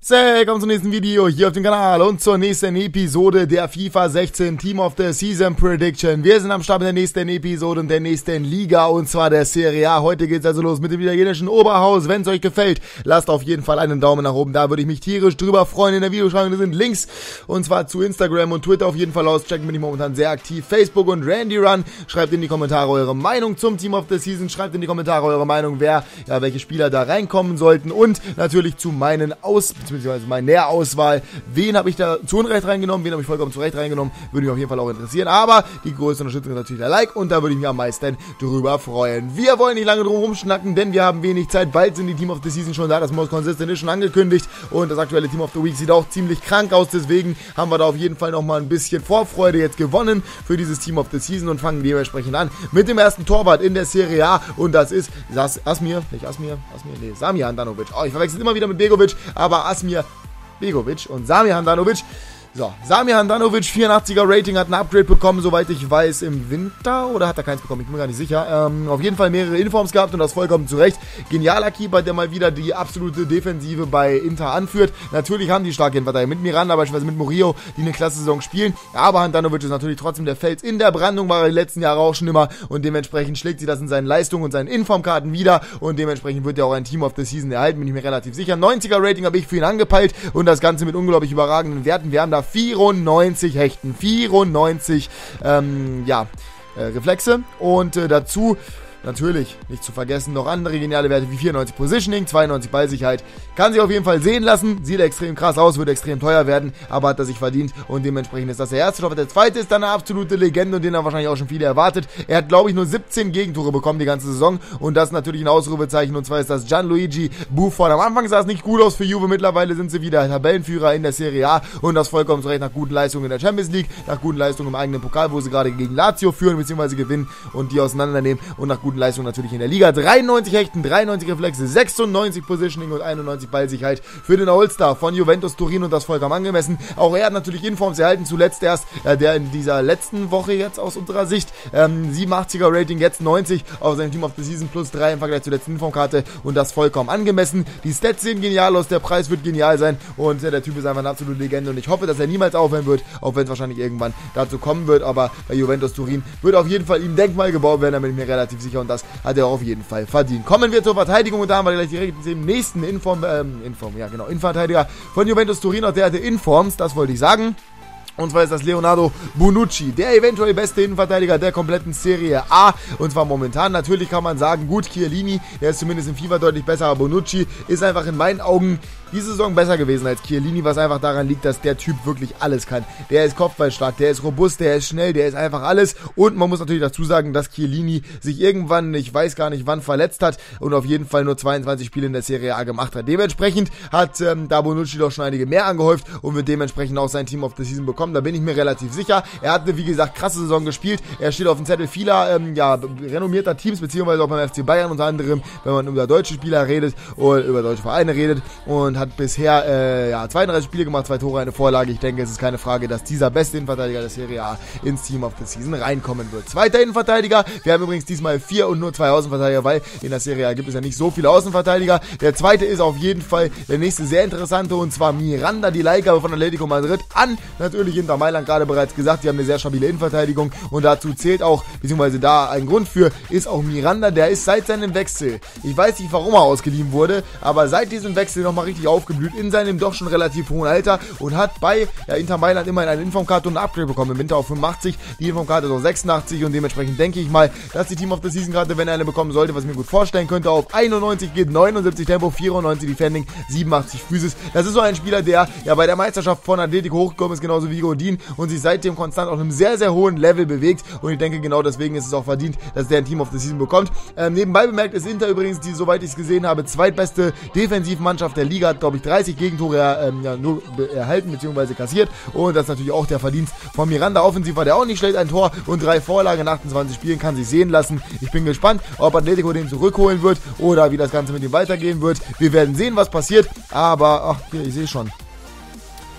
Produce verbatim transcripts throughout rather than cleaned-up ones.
Willkommen zum nächsten Video hier auf dem Kanal und zur nächsten Episode der FIFA sechzehn Team of the Season Prediction. Wir sind am Start mit der nächsten Episode und der nächsten Liga, und zwar der Serie A. Heute geht's also los mit dem italienischen Oberhaus. Wenn es euch gefällt, lasst auf jeden Fall einen Daumen nach oben da, würde ich mich tierisch drüber freuen. In der Videobeschreibung sind Links, und zwar zu Instagram und Twitter auf jeden Fall auschecken, bin ich momentan sehr aktiv. Facebook und Randy Run. Schreibt in die Kommentare eure Meinung zum Team of the Season, schreibt in die Kommentare eure Meinung, wer, ja, welche Spieler da reinkommen sollten, und natürlich zu meinen Aus- bzw. meine Auswahl. Wen habe ich da zu Unrecht reingenommen, wen habe ich vollkommen zu Recht reingenommen, würde mich auf jeden Fall auch interessieren, aber die größte Unterstützung ist natürlich der Like, und da würde ich mich am meisten drüber freuen. Wir wollen nicht lange drum rumschnacken, denn wir haben wenig Zeit, bald sind die Team of the Season schon da, das Most Consistent ist schon angekündigt, und das aktuelle Team of the Week sieht auch ziemlich krank aus, deswegen haben wir da auf jeden Fall nochmal ein bisschen Vorfreude jetzt gewonnen für dieses Team of the Season und fangen dementsprechend an mit dem ersten Torwart in der Serie A, und das ist As Asmir, nicht Asmir, Asmir, nee, Samir Handanovic. Oh, ich verwechsel immer wieder mit Begovic, aber Asmir Begovic und Samir Handanovic. So, Samir Handanovic, vierundachtziger Rating, hat ein Upgrade bekommen, soweit ich weiß, im Winter, oder hat er keins bekommen, ich bin mir gar nicht sicher. Ähm, auf jeden Fall mehrere Informs gehabt und das vollkommen zu Recht. Genialer Keeper, der mal wieder die absolute Defensive bei Inter anführt. Natürlich haben die starke Innenverteidiger mit Miranda, beispielsweise mit Murillo, die eine klasse Saison spielen, aber Handanovic ist natürlich trotzdem der Fels in der Brandung, war er die letzten Jahre auch schon immer, und dementsprechend schlägt sie das in seinen Leistungen und seinen Informkarten wieder, und dementsprechend wird er auch ein Team of the Season erhalten, bin ich mir relativ sicher. neunziger Rating habe ich für ihn angepeilt, und das Ganze mit unglaublich überragenden Werten. Wir haben da vierundneunzig Hechten, vierundneunzig ähm, ja, äh, Reflexe, und äh, dazu natürlich, nicht zu vergessen, noch andere geniale Werte wie vierundneunzig Positioning, zweiundneunzig Ballsicherheit. Kann sich auf jeden Fall sehen lassen, sieht extrem krass aus, wird extrem teuer werden, aber hat er sich verdient, und dementsprechend ist das der erste Torwart. Der zweite ist dann eine absolute Legende, und den haben wahrscheinlich auch schon viele erwartet. Er hat, glaube ich, nur siebzehn Gegentore bekommen die ganze Saison, und das ist natürlich ein Ausrufezeichen, und zwar ist das Gianluigi Buffon. Am Anfang sah es nicht gut aus für Juve, mittlerweile sind sie wieder Tabellenführer in der Serie A, und das vollkommen zu Recht nach guten Leistungen in der Champions League, nach guten Leistungen im eigenen Pokal, wo sie gerade gegen Lazio führen bzw. gewinnen und die auseinandernehmen, und nach guten Leistungen natürlich in der Liga. dreiundneunzig Hechten, dreiundneunzig Reflexe, sechsundneunzig Positioning und einundneunzig Ballsicherheit für den All-Star von Juventus Turin, und das vollkommen angemessen. Auch er hat natürlich Informs erhalten, zuletzt erst, äh, der in dieser letzten Woche jetzt aus unserer Sicht, ähm, siebenundachtziger Rating, jetzt neunzig auf seinem Team of the Season, plus drei im Vergleich zur letzten Informkarte, und das vollkommen angemessen. Die Stats sehen genial aus, der Preis wird genial sein, und äh, der Typ ist einfach eine absolute Legende, und ich hoffe, dass er niemals aufhören wird, auch wenn es wahrscheinlich irgendwann dazu kommen wird, aber bei Juventus Turin wird auf jeden Fall ihm Denkmal gebaut werden, da bin ich mir relativ sicher, und das hat er auf jeden Fall verdient. Kommen wir zur Verteidigung, und da haben wir gleich direkt den nächsten Inform, ähm, Inform, ja genau, Innenverteidiger von Juventus Turin, auch der hatte Informs, das wollte ich sagen. Und zwar ist das Leonardo Bonucci, der eventuell beste Innenverteidiger der kompletten Serie A. Und zwar momentan. Natürlich kann man sagen, gut, Chiellini, der ist zumindest im FIFA deutlich besser, aber Bonucci ist einfach in meinen Augen diese Saison besser gewesen als Chiellini, was einfach daran liegt, dass der Typ wirklich alles kann. Der ist kopfballstark, der ist robust, der ist schnell, der ist einfach alles. Und man muss natürlich dazu sagen, dass Chiellini sich irgendwann, ich weiß gar nicht wann, verletzt hat und auf jeden Fall nur zweiundzwanzig Spiele in der Serie A gemacht hat. Dementsprechend hat ähm, da Bonucci doch schon einige mehr angehäuft und wird dementsprechend auch sein Team of the Season bekommen. Da bin ich mir relativ sicher. Er hat eine, wie gesagt, krasse Saison gespielt. Er steht auf dem Zettel vieler ähm, ja, renommierter Teams, beziehungsweise auch beim F C Bayern unter anderem, wenn man über deutsche Spieler redet oder über deutsche Vereine redet, und hat bisher äh, ja, zweiunddreißig Spiele gemacht, zwei Tore, eine Vorlage. Ich denke, es ist keine Frage, dass dieser beste Innenverteidiger der Serie A ins Team of the Season reinkommen wird. Zweiter Innenverteidiger. Wir haben übrigens diesmal vier und nur zwei Außenverteidiger, weil in der Serie A gibt es ja nicht so viele Außenverteidiger. Der zweite ist auf jeden Fall der nächste sehr interessante, und zwar Miranda, die Leihgabe von Atletico Madrid an. Natürlich Inter Mailand, gerade bereits gesagt, die haben eine sehr stabile Innenverteidigung, und dazu zählt auch, beziehungsweise da ein Grund für, ist auch Miranda. Der ist seit seinem Wechsel, ich weiß nicht, warum er ausgeliehen wurde, aber seit diesem Wechsel nochmal richtig aufgeblüht in seinem doch schon relativ hohen Alter, und hat bei ja, Inter Mailand immerhin eine Informkarte und ein Upgrade bekommen. Im Winter auf fünfundachtzig, die Informkarte ist auf sechsundachtzig, und dementsprechend denke ich mal, dass die Team of the Season Karte, wenn er eine bekommen sollte, was ich mir gut vorstellen könnte, auf einundneunzig geht, neunundsiebzig Tempo, vierundneunzig Defending, siebenundachtzig Physis. Das ist so ein Spieler, der ja bei der Meisterschaft von Atletico hochgekommen ist, genauso wie Godin, und sich seitdem konstant auf einem sehr, sehr hohen Level bewegt, und ich denke, genau deswegen ist es auch verdient, dass der ein Team of the Season bekommt. Ähm, nebenbei bemerkt ist Inter übrigens, die, soweit ich es gesehen habe, zweitbeste Defensivmannschaft der Liga, hat, glaube ich, dreißig Gegentore ähm, ja, nur erhalten bzw. kassiert, und das ist natürlich auch der Verdienst von Miranda. Offensiv war der auch nicht schlecht, ein Tor und drei Vorlagen in achtundzwanzig Spielen, kann sich sehen lassen. Ich bin gespannt, ob Atletico den zurückholen wird oder wie das Ganze mit ihm weitergehen wird. Wir werden sehen, was passiert, aber ach, hier, ich sehe schon.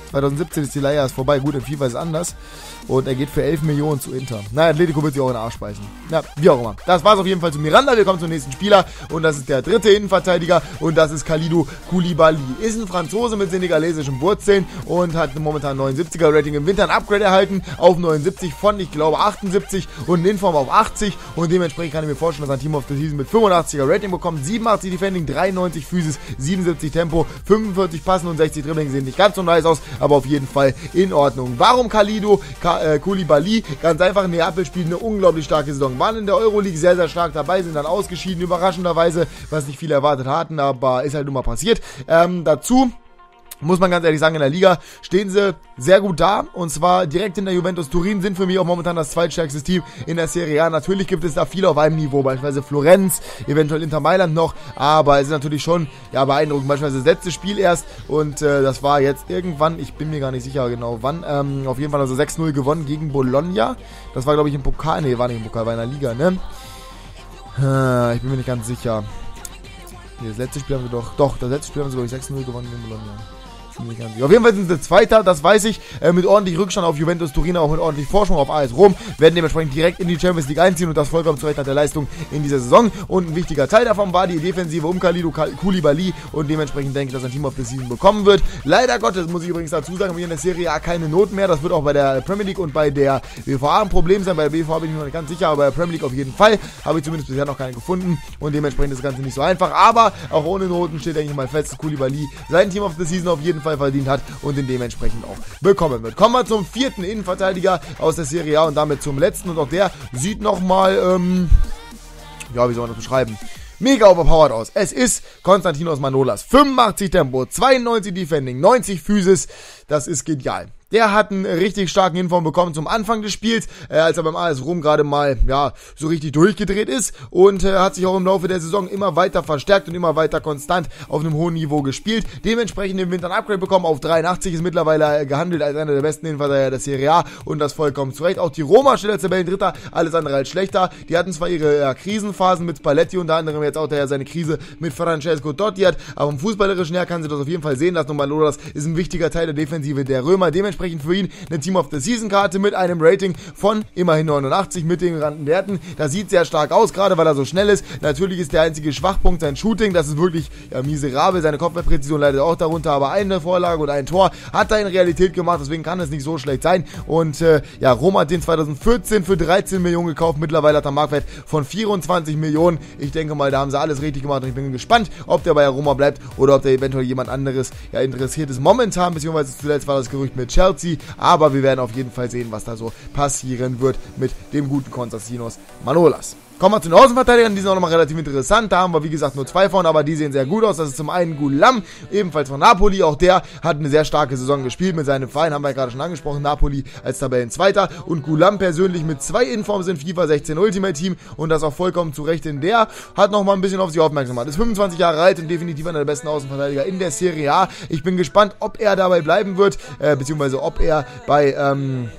zweitausendsiebzehn ist die Leihe erst vorbei. Gut, in FIFA ist es anders. Und er geht für elf Millionen zu Inter. Na, Atletico wird sich auch in den Arsch beißen. Ja, wie auch immer. Das war's auf jeden Fall zu Miranda. Wir kommen zum nächsten Spieler. Und das ist der dritte Innenverteidiger. Und das ist Kalidou Koulibaly. Ist ein Franzose mit senegalesischen Wurzeln und hat momentan neunundsiebziger Rating. Im Winter ein Upgrade erhalten auf neunundsiebzig von, ich glaube, achtundsiebzig und in Inform auf achtzig. Und dementsprechend kann ich mir vorstellen, dass ein Team of the Season mit fünfundachtziger Rating bekommt. siebenundachtzig Defending, dreiundneunzig Physis, siebenundsiebzig Tempo, fünfundvierzig Passen und sechzig Dribbling. Sehen nicht ganz so nice aus, aber auf jeden Fall in Ordnung. Warum Kalidou Ka äh, Koulibaly? Ganz einfach, Neapel spielt eine unglaublich starke Saison. Waren in der Euroleague sehr, sehr stark dabei, sind dann ausgeschieden, überraschenderweise, was nicht viele erwartet hatten, aber ist halt nun mal passiert. Ähm, dazu muss man ganz ehrlich sagen, in der Liga stehen sie sehr gut da. Und zwar direkt hinter Juventus Turin, sind für mich auch momentan das zweitstärkste Team in der Serie A. Natürlich gibt es da viele auf einem Niveau, beispielsweise Florenz, eventuell Inter Mailand noch. Aber es ist natürlich schon ja, beeindruckend. Beispielsweise das letzte Spiel erst. Und äh, das war jetzt irgendwann, ich bin mir gar nicht sicher genau wann. Ähm, auf jeden Fall also sechs null gewonnen gegen Bologna. Das war glaube ich im Pokal. Nee, war nicht im Pokal, war in der Liga, ne? Äh, ich bin mir nicht ganz sicher. Nee, das letzte Spiel haben sie doch, doch, das letzte Spiel haben sie glaube ich sechs null gewonnen gegen Bologna. Auf jeden Fall sind sie Zweiter, das weiß ich, äh, mit ordentlich Rückstand auf Juventus Turin, auch mit ordentlich Vorsprung auf A S Rom, werden dementsprechend direkt in die Champions League einziehen und das vollkommen zu Recht nach der Leistung in dieser Saison. Und ein wichtiger Teil davon war die Defensive um Kalidou Koulibaly und dementsprechend denke ich, dass ein Team of the Season bekommen wird. Leider Gottes muss ich übrigens dazu sagen, wir in der Serie A keine Not mehr, das wird auch bei der Premier League und bei der B V A ein Problem sein. Bei der B V A bin ich mir noch nicht ganz sicher, aber bei der Premier League auf jeden Fall, habe ich zumindest bisher noch keine gefunden und dementsprechend ist das Ganze nicht so einfach, aber auch ohne Noten steht, denke ich mal fest, dass Koulibaly sein Team of the Season auf jeden Fall verdient hat und den dementsprechend auch bekommen wird. Kommen wir zum vierten Innenverteidiger aus der Serie A und damit zum letzten und auch der sieht nochmal, ähm, ja, wie soll man das beschreiben? Mega overpowered aus. Es ist Konstantinos Manolas. fünfundachtzig Tempo, zweiundneunzig Defending, neunzig Physis. Das ist genial. Der hat einen richtig starken Inform bekommen zum Anfang des Spiels, äh, als er beim A S Rom gerade mal, ja, so richtig durchgedreht ist und äh, hat sich auch im Laufe der Saison immer weiter verstärkt und immer weiter konstant auf einem hohen Niveau gespielt. Dementsprechend im Winter ein Upgrade bekommen auf dreiundachtzig, ist mittlerweile gehandelt als einer der besten Innenverteidiger der Serie A und das vollkommen zu Recht. Auch die Roma steht als Tabellendritter, alles andere als schlechter. Die hatten zwar ihre ja, Krisenphasen mit Spalletti, unter anderem jetzt auch der seine Krise mit Francesco Totti hat, aber vom Fußballerischen her kann sie das auf jeden Fall sehen lassen und Manolas ist ein wichtiger Teil der Defensive der Römer. Dementsprechend für ihn eine Team of the Season Karte mit einem Rating von immerhin neunundachtzig mit den genannten Werten. Das sieht sehr stark aus, gerade weil er so schnell ist. Natürlich ist der einzige Schwachpunkt sein Shooting, das ist wirklich ja, miserabel. Seine Kopfballpräzision leidet auch darunter, aber eine Vorlage und ein Tor hat er in Realität gemacht, deswegen kann es nicht so schlecht sein. Und äh, ja, Roma hat den zweitausendvierzehn für dreizehn Millionen gekauft, mittlerweile hat er einen Marktwert von vierundzwanzig Millionen. Ich denke mal, da haben sie alles richtig gemacht und ich bin gespannt, ob der bei Roma bleibt oder ob der eventuell jemand anderes ja, interessiert ist. Momentan, beziehungsweise zuletzt war das Gerücht mit Chelsea, aber wir werden auf jeden Fall sehen, was da so passieren wird mit dem guten Konstantinos Manolas. Kommen wir zu den Außenverteidigern, die sind auch nochmal relativ interessant. Da haben wir, wie gesagt, nur zwei von, aber die sehen sehr gut aus. Das ist zum einen Gulam, ebenfalls von Napoli. Auch der hat eine sehr starke Saison gespielt mit seinem Verein, haben wir ja gerade schon angesprochen. Napoli als Tabellenzweiter und Gulam persönlich mit zwei Informs in FIFA sechzehn Ultimate Team und das auch vollkommen zu Recht, denn der hat nochmal ein bisschen auf sich aufmerksam gemacht. Ist fünfundzwanzig Jahre alt und definitiv einer der besten Außenverteidiger in der Serie A. Ich bin gespannt, ob er dabei bleiben wird, äh, beziehungsweise ob er bei, ähm...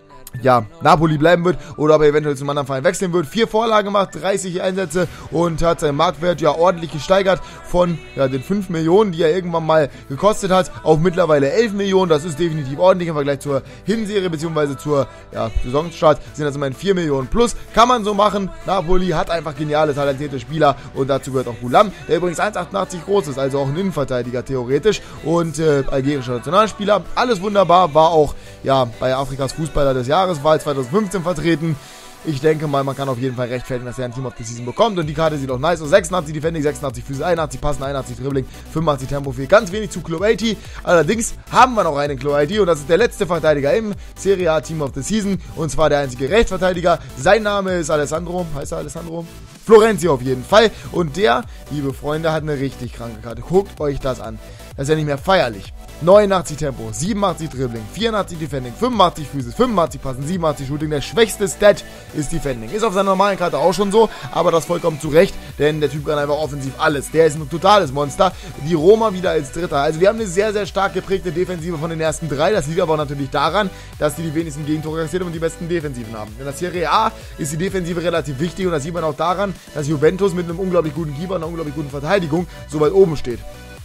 ja, Napoli bleiben wird oder ob er eventuell zum anderen Verein wechseln wird. Vier Vorlagen gemacht, dreißig Einsätze und hat seinen Marktwert ja ordentlich gesteigert von ja, den fünf Millionen, die er irgendwann mal gekostet hat, auf mittlerweile elf Millionen. Das ist definitiv ordentlich im Vergleich zur Hinserie bzw. zur ja, Saisonstart sind das immerhin vier Millionen plus. Kann man so machen. Napoli hat einfach geniale, talentierte Spieler und dazu gehört auch Gulam, der übrigens eins Komma achtundachtzig groß ist, also auch ein Innenverteidiger theoretisch und äh, algerischer Nationalspieler. Alles wunderbar, war auch ja bei Afrikas Fußballer des Jahres. War zweitausendfünfzehn vertreten. Ich denke mal, man kann auf jeden Fall rechtfertigen, dass er ein Team of the Season bekommt. Und die Karte sieht auch nice aus. sechsundachtzig Defending, sechsundachtzig Physis, einundachtzig Passen, einundachtzig Dribbling, fünfundachtzig Tempo, viel. Ganz wenig zu Club achtzig. Allerdings haben wir noch einen Club achtzig und das ist der letzte Verteidiger im Serie A Team of the Season. Und zwar der einzige Rechtsverteidiger. Sein Name ist Alessandro. Heißt er Alessandro? Florenzi auf jeden Fall. Und der, liebe Freunde, hat eine richtig kranke Karte. Guckt euch das an. Das ist ja nicht mehr feierlich. neunundachtzig Tempo, siebenundachtzig Dribbling, vierundachtzig Defending, fünfundachtzig Physis, fünfundachtzig Passen, siebenundachtzig Shooting. Der schwächste Stat ist Defending. Ist auf seiner normalen Karte auch schon so, aber das vollkommen zu Recht, denn der Typ kann einfach offensiv alles. Der ist ein totales Monster. Die Roma wieder als Dritter. Also wir haben eine sehr, sehr stark geprägte Defensive von den ersten drei. Das liegt aber auch natürlich daran, dass die die wenigsten Gegentore kassiert und die besten Defensiven haben. In der Serie A ist die Defensive relativ wichtig und das sieht man auch daran, dass Juventus mit einem unglaublich guten Keeper und einer unglaublich guten Verteidigung so weit oben steht.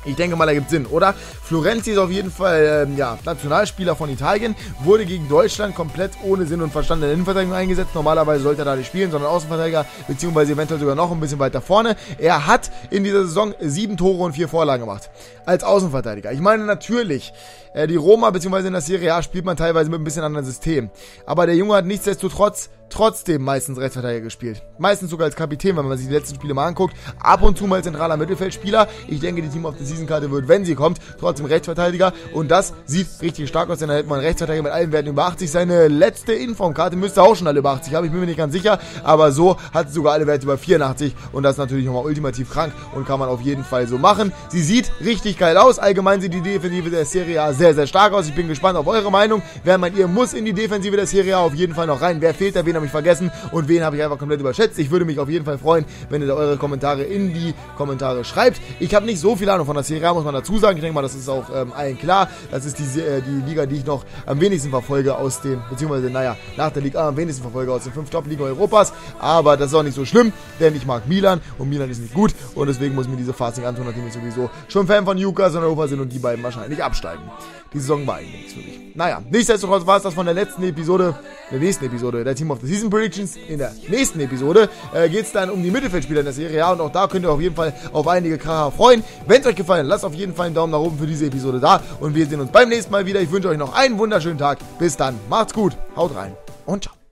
Ich denke mal, da gibt Sinn, oder? Florenzi ist auf jeden Fall ähm, ja, Nationalspieler von Italien, wurde gegen Deutschland komplett ohne Sinn und Verstand in der Innenverteidigung eingesetzt. Normalerweise sollte er da nicht spielen, sondern Außenverteidiger, beziehungsweise eventuell sogar noch ein bisschen weiter vorne. Er hat in dieser Saison sieben Tore und vier Vorlagen gemacht. Als Außenverteidiger. Ich meine natürlich, äh, die Roma, beziehungsweise in der Serie A spielt man teilweise mit ein bisschen anderen System. Aber der Junge hat nichtsdestotrotz trotzdem meistens Rechtsverteidiger gespielt. Meistens sogar als Kapitän, wenn man sich die letzten Spiele mal anguckt. Ab und zu mal zentraler Mittelfeldspieler. Ich denke, die Team of the Season-Karte wird, wenn sie kommt, trotzdem Rechtsverteidiger. Und das sieht richtig stark aus, denn da hält man Rechtsverteidiger mit allen Werten über achtzig. Seine letzte Informkarte müsste auch schon alle über achtzig haben. Ich bin mir nicht ganz sicher. Aber so hat sie sogar alle Werte über vierundachtzig. Und das ist natürlich nochmal ultimativ krank und kann man auf jeden Fall so machen. Sie sieht richtig geil aus. Allgemein sieht die Defensive der Serie A sehr, sehr stark aus. Ich bin gespannt auf eure Meinung. Wer meint, ihr muss in die Defensive der Serie A auf jeden Fall noch rein. Wer fehlt da? Wen habe ich vergessen? Und wen habe ich einfach komplett überschätzt? Ich würde mich auf jeden Fall freuen, wenn ihr da eure Kommentare in die Kommentare schreibt. Ich habe nicht so viel Ahnung von der Serie A, muss man dazu sagen. Ich denke mal, das ist auch ähm, allen klar. Das ist die, äh, die Liga, die ich noch am wenigsten verfolge aus den, beziehungsweise, naja, nach der Liga am wenigsten verfolge aus den fünf Top-Ligen Europas. Aber das ist auch nicht so schlimm, denn ich mag Milan und Milan ist nicht gut. Und deswegen muss ich mir diese Phase nicht antun, nachdem ich sowieso schon Fan von Newcastle und Europa sind und die beiden wahrscheinlich absteigen. Die Saison war eigentlich nichts für mich. Naja, nichtsdestotrotz war es das von der letzten Episode, der nächsten Episode, der Team of the Season Predictions. In der nächsten Episode äh, geht es dann um die Mittelfeldspieler in der Serie A und auch da könnt ihr auf jeden Fall auf einige Kracher freuen. Wenn es euch gefallen hat, lasst auf jeden Fall einen Daumen nach oben für diese Episode da und wir sehen uns beim nächsten Mal wieder. Ich wünsche euch noch einen wunderschönen Tag. Bis dann, macht's gut, haut rein und ciao.